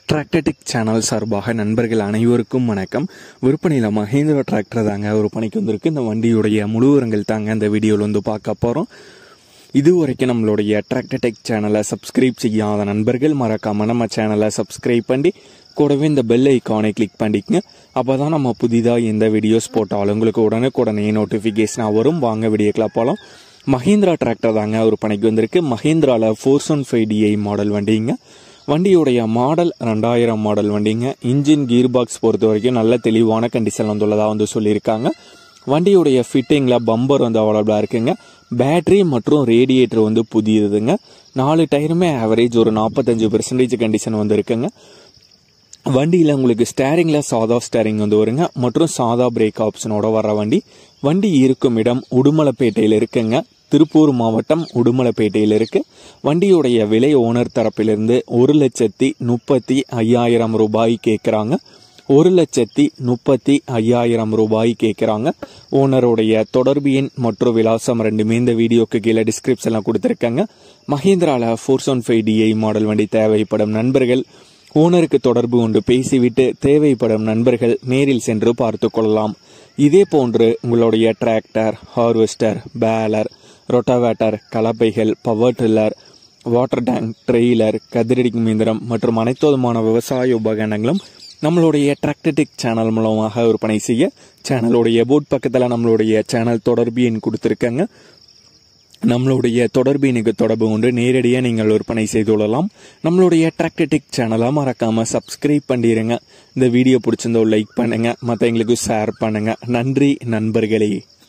Tractor Tech channel சார்பாக நண்பர்கள் அனைவருக்கும் வணக்கம். விற்பனையில் மஹேந்திரா டிராக்டர் தாங்க விற்பனைக்கு வந்திருக்கு. இந்த வண்டியுடைய முழு விவரங்கள் தாங்க இந்த வீடியோவில் வந்து பார்க்க போகிறோம். இதுவரைக்கும் நம்மளுடைய டிராக்டர்டெக் சேனலை சப்ஸ்கிரைப் செய்யாத நண்பர்கள் மறக்காமல் நம்ம சேனலை சப்ஸ்கிரைப் பண்ணி கூடவே இந்த பெல் ஐக்கானை கிளிக் பண்ணிக்கங்க. அப்போ தான் நம்ம புதிதாக எந்த வீடியோஸ் போட்டாலும் உங்களுக்கு உடனே நோட்டிஃபிகேஷனாக வரும். வாங்க வீடியோக்கெலாம் போகலாம். மஹேந்திரா டிராக்டர் தாங்க விற்பனைக்கு வந்திருக்கு. மஹேந்திராவில் 415DI மாடல் வண்டிங்க. வண்டியுடைய மாடல் 2000 மாடல் வண்டிங்க. இன்ஜின் கீர் பாக்ஸ் பொறுத்த வரைக்கும் நல்ல தெளிவான கண்டிஷன் வந்துள்ளதாக வந்து சொல்லியிருக்காங்க. வண்டியுடைய ஃபிட்டிங்கில் பம்பர் வந்து அவைலபிளாக இருக்குங்க. பேட்டரி மற்றும் ரேடியேட்டர் வந்து புதியதுங்க. 4 டயருமே ஆவரேஜ் ஒரு 45% கண்டிஷன் வந்து இருக்குங்க. வண்டியில் உங்களுக்கு ஸ்டேரிங்கில் சாதா ஸ்டேரிங் வந்து வருங்க மற்றும் சாதா பிரேக் ஆப்ஷனோட வர வண்டி இருக்கும் இடம் உடுமலைப்பேட்டையில் இருக்குங்க. திருப்பூர் மாவட்டம் உடுமலைப்பேட்டையில் இருக்கு. வண்டியுடைய விலை ஓனர் தரப்பிலிருந்து 1,35,000 ரூபாய் கேட்குறாங்க. 1,35,000 ரூபாய் கேட்குறாங்க. ஓனருடைய தொடர்பு எண் மற்றும் விலாசம் ரெண்டுமே இந்த வீடியோக்கு கீழே டிஸ்கிரிப்ஷனில் கொடுத்துருக்காங்க. மஹேந்திராவில் 415DI மாடல் வண்டி தேவைப்படும் நண்பர்கள் ஓனருக்கு தொடர்பு கொண்டு பேசிவிட்டு தேவைப்படும் நண்பர்கள் நேரில் சென்று பார்த்து கொள்ளலாம். இதே போன்று உங்களுடைய டிராக்டர், ஹார்வெஸ்டர், பேலர், ரொட்டாவேட்டர், கலப்பைகள், power tiller, water tank, trailer, கதிரடிக்கும் இயந்திரம் மற்றும் அனைத்து விதமான விவசாய உபகரணங்களும் நம்மளுடைய டிராக்டர்டெக் சேனல் மூலமாக விற்பனை செய்ய சேனலுடைய போர்ட் பக்கத்தில் நம்மளுடைய சேனல் தொடர்பு எண் கொடுத்துருக்காங்க. நம்மளுடைய தொடர்பு எண்ணுக்கு தொடர்பு கொண்டு நேரடியாக நீங்கள் விற்பனை செய்து கொள்ளலாம். நம்மளுடைய டிராக்டர்டெக் சேனலை மறக்காம சப்ஸ்கிரைப் பண்ணிடுங்க. இந்த வீடியோ பிடிச்சிருந்தோ லைக் பண்ணுங்க, மற்றவங்களுக்கு ஷேர் பண்ணுங்க. நன்றி நண்பர்களே.